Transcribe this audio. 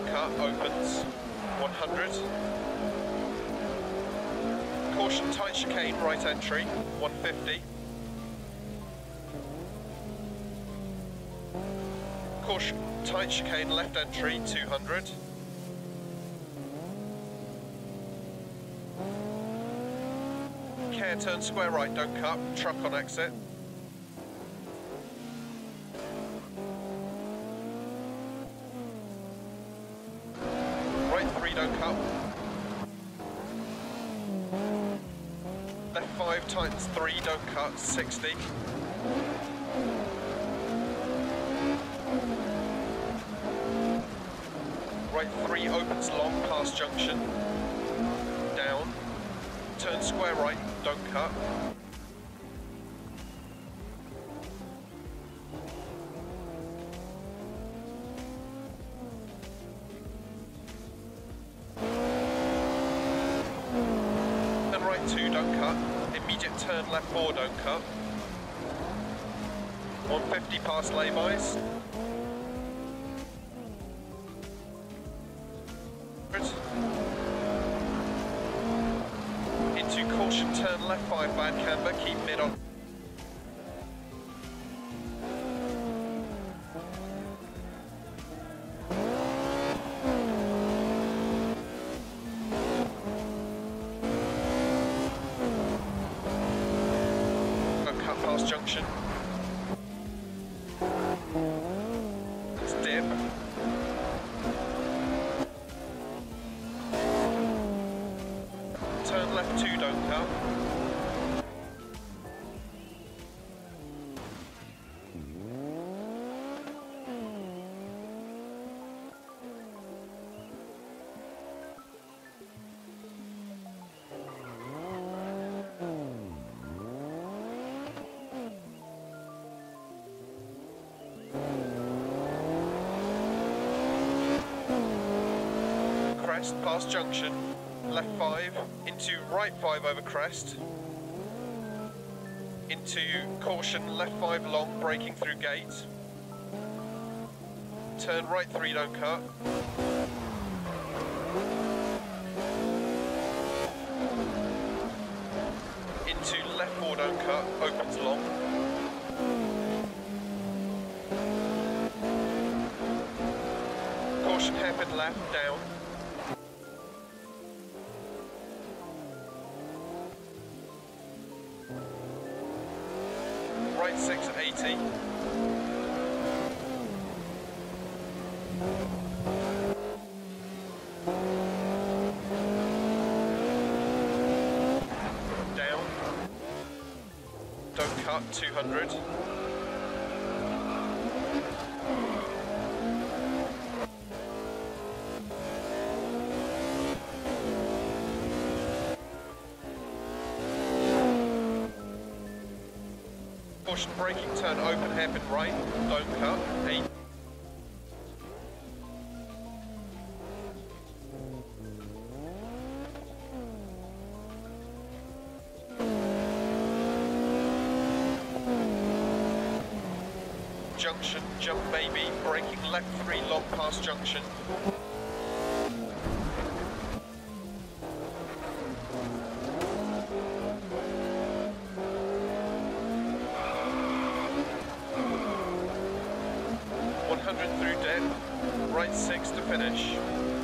cut, opens, 100. Caution, tight chicane, right entry, 150. Caution, tight chicane, left entry, 200. Care, turn square right, don't cut, truck on exit. Right 3, don't cut. Left 5, tightens 3, don't cut, 60. Right 3, opens long, past junction. Down. Turn square right, don't cut. And right 2, don't cut. Immediate turn left 4, don't cut. 150 past laybys. Into caution, turn left 5, bad camber, keep mid on. Don't cut past junction. Let's dip. Turn left 2, don't cut. Crest, past junction. Left 5, into right 5 over crest, into caution, left 5 long, braking through gate, turn right 3, don't cut, into left 4, don't cut, opens long, caution, hairpin left, down, right 6, 80. Down. Don't cut, 200. Caution, braking, turn open, hairpin right, don't cut, 8. Junction, jump maybe, braking left 3, long past junction. Through dead, right 6 to finish.